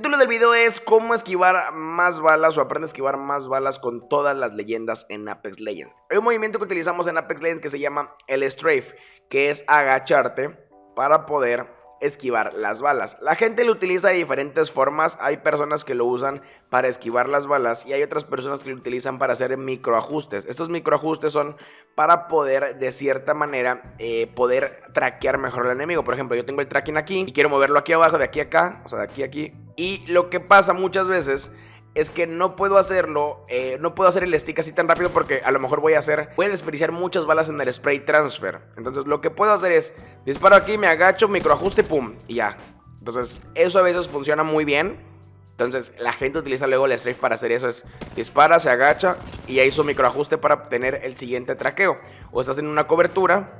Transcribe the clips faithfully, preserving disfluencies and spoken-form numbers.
título del video es cómo esquivar más balas o aprende a esquivar más balas con todas las leyendas en Apex Legends. Hay un movimiento que utilizamos en Apex Legends que se llama el strafe, que es agacharte para poder esquivar las balas. La gente lo utiliza de diferentes formas. Hay personas que lo usan para esquivar las balas y hay otras personas que lo utilizan para hacer microajustes. Estos microajustes son para poder de cierta manera eh, poder traquear mejor al enemigo. Por ejemplo, yo tengo el tracking aquí y quiero moverlo aquí abajo, de aquí a acá, o sea de aquí a aquí. Y lo que pasa muchas veces es que no puedo hacerlo, eh, no puedo hacer el stick así tan rápido porque a lo mejor voy a hacer, voy a desperdiciar muchas balas en el spray transfer. Entonces lo que puedo hacer es, disparo aquí, me agacho, microajuste, pum, y ya. Entonces eso a veces funciona muy bien. Entonces la gente utiliza luego el strafe para hacer eso, es dispara, se agacha y ya hizo microajuste para obtener el siguiente traqueo. O estás en una cobertura,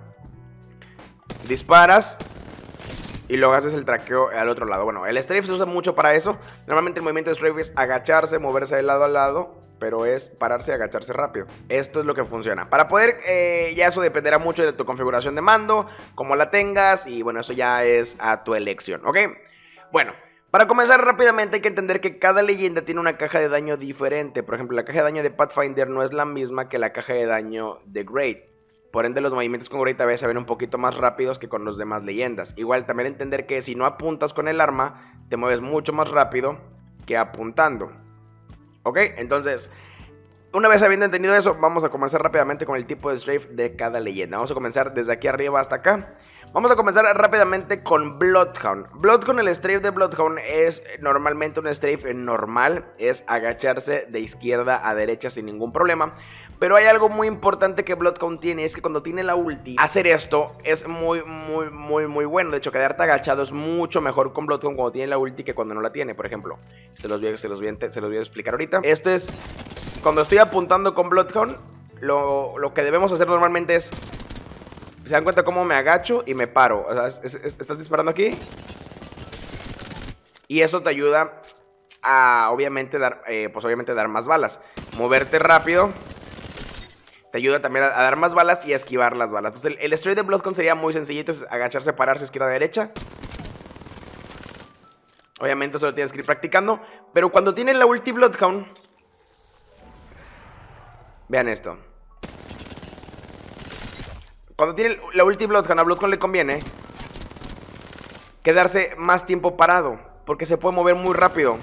disparas y luego haces el traqueo al otro lado. Bueno, el strafe se usa mucho para eso. Normalmente el movimiento de strafe es agacharse, moverse de lado a lado, pero es pararse y agacharse rápido. Esto es lo que funciona. Para poder, eh, ya eso dependerá mucho de tu configuración de mando, cómo la tengas, y bueno, eso ya es a tu elección, ¿ok? Bueno, para comenzar rápidamente hay que entender que cada leyenda tiene una caja de daño diferente. Por ejemplo, la caja de daño de Pathfinder no es la misma que la caja de daño de Great. Por ende, los movimientos con Great a veces se ven un poquito más rápidos que con los demás leyendas. Igual, también entender que si no apuntas con el arma, te mueves mucho más rápido que apuntando. ¿Ok? Entonces, una vez habiendo entendido eso, vamos a comenzar rápidamente con el tipo de strafe de cada leyenda. Vamos a comenzar desde aquí arriba hasta acá. Vamos a comenzar rápidamente con Bloodhound. Bloodhound, el strafe de Bloodhound es normalmente un strafe normal. Es agacharse de izquierda a derecha sin ningún problema. Pero hay algo muy importante que Bloodhound tiene, es que cuando tiene la ulti, hacer esto es muy, muy, muy, muy bueno. De hecho, quedarte agachado es mucho mejor con Bloodhound cuando tiene la ulti que cuando no la tiene, por ejemplo. Se los voy a, se los voy a, se los voy a explicar ahorita. Esto es, cuando estoy apuntando con Bloodhound, lo, lo que debemos hacer normalmente es, se dan cuenta cómo me agacho y me paro. O sea, es, es, es, estás disparando aquí y eso te ayuda a, obviamente, dar, eh, pues obviamente dar más balas. Moverte rápido te ayuda también a, a dar más balas y a esquivar las balas. Entonces el, el strafe de Bloodhound sería muy sencillito, es agacharse, pararse, izquierda, derecha. Obviamente eso lo tienes que ir practicando. Pero cuando tiene la ulti Bloodhound, vean esto. Cuando tiene la ulti Bloodhound, a Bloodhound le conviene quedarse más tiempo parado, porque se puede mover muy rápido.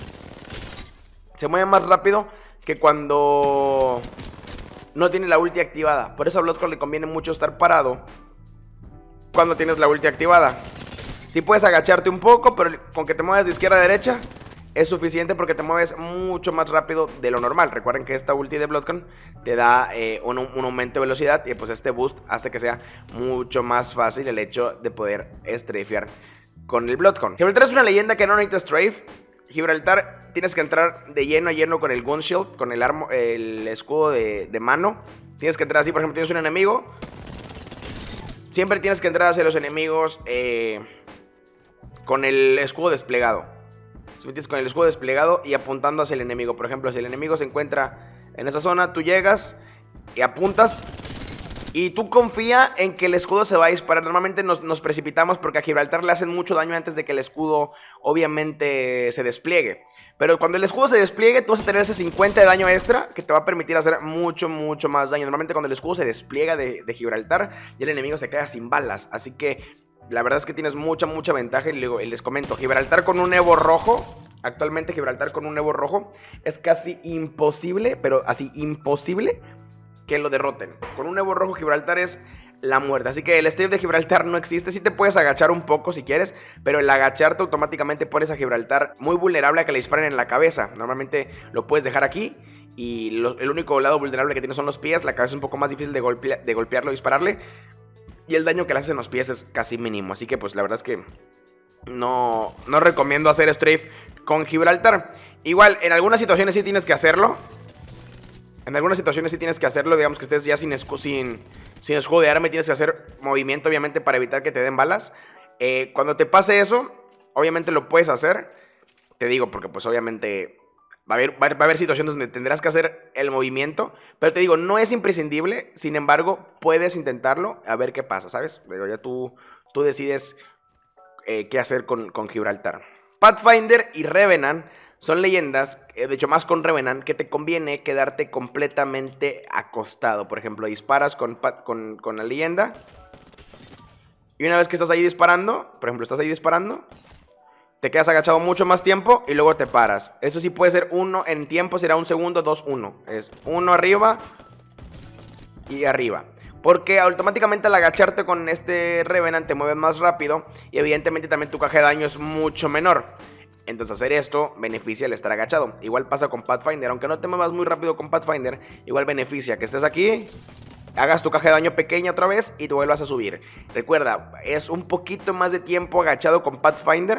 Se mueve más rápido que cuando no tiene la ulti activada. Por eso a Bloodhound le conviene mucho estar parado cuando tienes la ulti activada. Si puedes agacharte un poco, pero con que te muevas de izquierda a derecha es suficiente porque te mueves mucho más rápido de lo normal. Recuerden que esta ulti de Bloodhound te da eh, un, un aumento de velocidad y pues este boost hace que sea mucho más fácil el hecho de poder strafear con el Bloodhound. Gibraltar es una leyenda que no necesita strafe. Gibraltar tienes que entrar de lleno a lleno con el gun shield, con el, armo, el escudo de, de mano. Tienes que entrar así, por ejemplo, tienes un enemigo. Siempre tienes que entrar hacia los enemigos eh, con el escudo desplegado. Si metes con el escudo desplegado y apuntando hacia el enemigo. Por ejemplo, si el enemigo se encuentra en esa zona, tú llegas y apuntas y tú confía en que el escudo se va a disparar. Normalmente nos, nos precipitamos porque a Gibraltar le hacen mucho daño antes de que el escudo obviamente se despliegue. Pero cuando el escudo se despliegue, tú vas a tener ese cincuenta de daño extra que te va a permitir hacer mucho, mucho más daño. Normalmente cuando el escudo se despliega de, de Gibraltar, ya el enemigo se queda sin balas. Así que la verdad es que tienes mucha, mucha ventaja. Y luego les comento, Gibraltar con un Evo rojo, actualmente Gibraltar con un Evo rojo, es casi imposible, pero así imposible que lo derroten. Con un Evo rojo Gibraltar es la muerte. Así que el strafe de Gibraltar no existe. Sí te puedes agachar un poco si quieres, pero el agacharte automáticamente pones a Gibraltar muy vulnerable a que le disparen en la cabeza. Normalmente lo puedes dejar aquí y lo, el único lado vulnerable que tiene son los pies. La cabeza es un poco más difícil de, golpea, de golpearlo, dispararle, y el daño que le haces en los pies es casi mínimo. Así que pues la verdad es que no, no recomiendo hacer strafe con Gibraltar. Igual en algunas situaciones sí tienes que hacerlo. En algunas situaciones sí tienes que hacerlo, digamos que estés ya sin, escu sin, sin escudo de arma y tienes que hacer movimiento, obviamente, para evitar que te den balas. Eh, cuando te pase eso, obviamente lo puedes hacer. Te digo, porque pues obviamente va a, haber, va, a haber, va a haber situaciones donde tendrás que hacer el movimiento. Pero te digo, no es imprescindible. Sin embargo, puedes intentarlo a ver qué pasa, ¿sabes? Digo, ya tú, tú decides eh, qué hacer con, con Gibraltar. Pathfinder y Revenant son leyendas, de hecho más con Revenant, que te conviene quedarte completamente acostado. Por ejemplo, disparas con, con, con la leyenda y una vez que estás ahí disparando, por ejemplo, estás ahí disparando, te quedas agachado mucho más tiempo y luego te paras. Eso sí puede ser uno en tiempo, será un segundo, dos, uno. Es uno arriba y arriba. Porque automáticamente al agacharte con este Revenant te mueves más rápido y evidentemente también tu caja de daño es mucho menor. Entonces hacer esto beneficia el estar agachado. Igual pasa con Pathfinder, aunque no te muevas muy rápido con Pathfinder, igual beneficia que estés aquí, hagas tu caja de daño pequeña otra vez y te vuelvas a subir. Recuerda, es un poquito más de tiempo agachado con Pathfinder,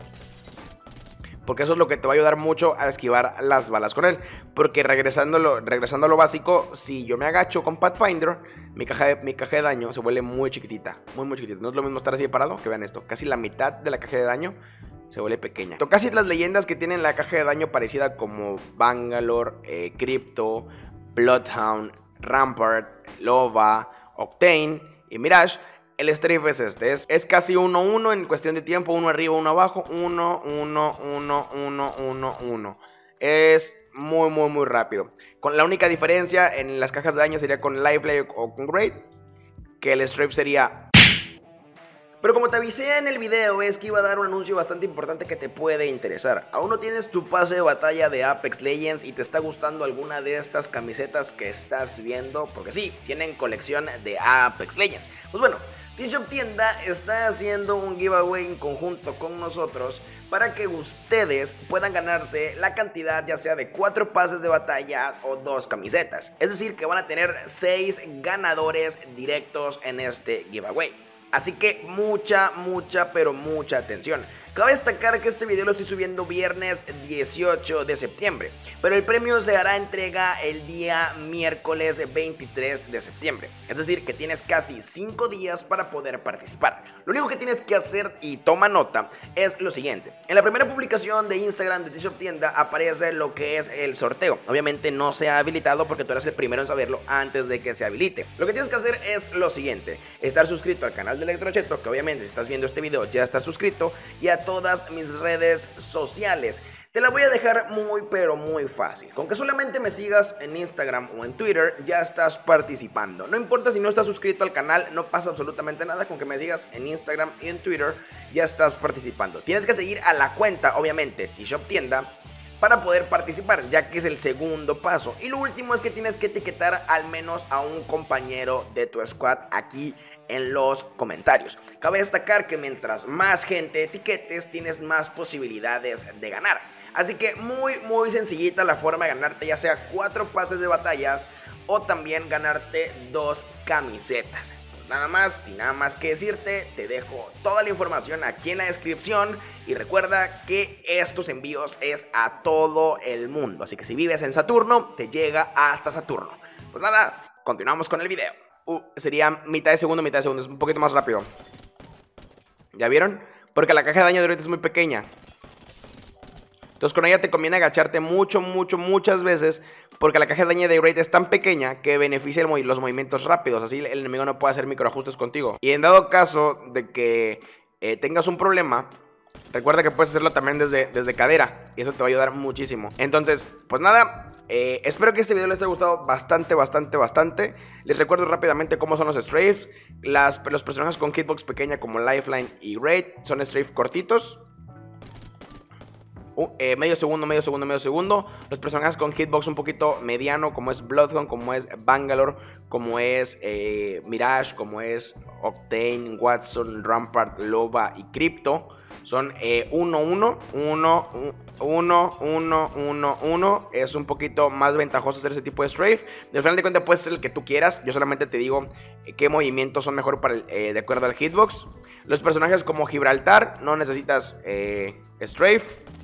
porque eso es lo que te va a ayudar mucho a esquivar las balas con él. Porque regresando, lo, regresando a lo básico, si yo me agacho con Pathfinder, mi caja, de, mi caja de daño se vuelve muy chiquitita. Muy muy chiquitita, no es lo mismo estar así parado, que vean esto. Casi la mitad de la caja de daño se vuelve pequeña. Casi las leyendas que tienen la caja de daño parecida como Bangalore, eh, Crypto, Bloodhound, Rampart, Loba, Octane y Mirage, el strafe es este, es, es casi uno uno en cuestión de tiempo, uno arriba, uno abajo, uno, uno, uno, uno, uno, uno. Es muy, muy, muy rápido. Con la única diferencia en las cajas de daño sería con Lifeline o con Great, que el strafe sería... Pero como te avisé en el video, es que iba a dar un anuncio bastante importante que te puede interesar. ¿Aún no tienes tu pase de batalla de Apex Legends y te está gustando alguna de estas camisetas que estás viendo? Porque sí, tienen colección de Apex Legends. Pues bueno, T-Shop Tienda está haciendo un giveaway en conjunto con nosotros para que ustedes puedan ganarse la cantidad ya sea de cuatro pases de batalla o dos camisetas. Es decir, que van a tener seis ganadores directos en este giveaway. Así que mucha, mucha, pero mucha atención. Cabe destacar que este video lo estoy subiendo viernes dieciocho de septiembre, pero el premio se hará entrega el día miércoles veintitrés de septiembre. Es decir, que tienes casi cinco días para poder participar. Lo único que tienes que hacer, y toma nota, es lo siguiente. En la primera publicación de Instagram de T-Shop Tienda aparece lo que es el sorteo. Obviamente no se ha habilitado porque tú eres el primero en saberlo antes de que se habilite. Lo que tienes que hacer es lo siguiente: estar suscrito al canal de Electrocheto, que obviamente si estás viendo este video ya estás suscrito, y a todas mis redes sociales. Te la voy a dejar muy pero muy fácil. Con que solamente me sigas en Instagram o en Twitter ya estás participando. No importa si no estás suscrito al canal, no pasa absolutamente nada. Con que me sigas en Instagram y en Twitter ya estás participando. Tienes que seguir a la cuenta, obviamente, T-Shop Tienda, para poder participar, ya que es el segundo paso. Y lo último es que tienes que etiquetar al menos a un compañero de tu squad aquí en los comentarios. Cabe destacar que mientras más gente etiquetes, tienes más posibilidades de ganar. Así que muy muy sencillita la forma de ganarte ya sea cuatro pases de batallas o también ganarte dos camisetas. Pues nada más, sin nada más que decirte, te dejo toda la información aquí en la descripción y recuerda que estos envíos es a todo el mundo. Así que si vives en Saturno, te llega hasta Saturno. Pues nada, continuamos con el video. Uh, sería mitad de segundo, mitad de segundo, es un poquito más rápido. ¿Ya vieron? Porque la caja de daño de ahorita es muy pequeña. Entonces con ella te conviene agacharte mucho, mucho, muchas veces, porque la caja de daño de Rate es tan pequeña que beneficia el mov los movimientos rápidos. Así el enemigo no puede hacer microajustes contigo. Y en dado caso de que eh, tengas un problema, recuerda que puedes hacerlo también desde, desde cadera, y eso te va a ayudar muchísimo. Entonces, pues nada, eh, espero que este video les haya gustado bastante, bastante, bastante. Les recuerdo rápidamente cómo son los strafes. Las, los personajes con hitbox pequeña como Lifeline y Raid son strafes cortitos. Uh, eh, medio segundo, medio segundo, medio segundo. Los personajes con hitbox un poquito mediano, como es Bloodhound, como es Bangalore, como es eh, Mirage, como es Octane, Watson, Rampart, Loba y Crypto, son uno uno, uno, uno, uno, uno, uno. Es un poquito más ventajoso hacer ese tipo de strafe. Al final de cuentas puedes hacer el que tú quieras. Yo solamente te digo eh, qué movimientos son mejor para el, eh, de acuerdo al hitbox. Los personajes como Gibraltar no necesitas eh, strafe.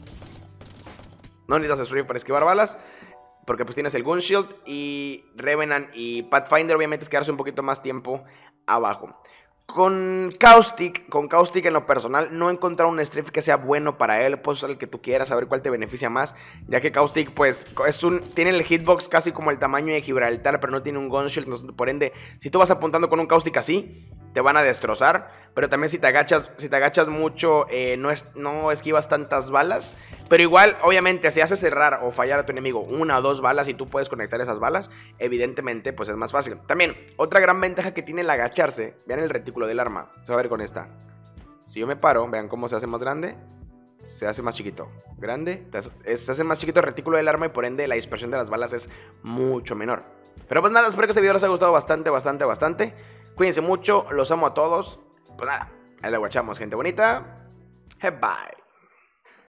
No necesitas strafe para esquivar balas, porque pues tienes el Gun Shield. Y Revenant y Pathfinder obviamente es quedarse un poquito más tiempo abajo. Con Caustic, con Caustic en lo personal no he encontrado un strafe que sea bueno para él. Puedes usar el que tú quieras, a ver cuál te beneficia más, ya que Caustic pues es un, tiene el hitbox casi como el tamaño de Gibraltar, pero no tiene un Gun Shield. Por ende, si tú vas apuntando con un Caustic así, te van a destrozar. Pero también si te agachas, si te agachas mucho, eh, no, es, no esquivas tantas balas. Pero igual, obviamente, si haces errar o fallar a tu enemigo una o dos balas y tú puedes conectar esas balas, evidentemente, pues es más fácil. También, otra gran ventaja que tiene el agacharse, vean el retículo del arma, se va a ver con esta. Si yo me paro, vean cómo se hace más grande, se hace más chiquito. Grande, se hace más chiquito el retículo del arma y por ende la dispersión de las balas es mucho menor. Pero pues nada, espero que este video les haya gustado bastante, bastante, bastante. Cuídense mucho, los amo a todos. Pues nada, ahí la guachamos, gente bonita. Bye.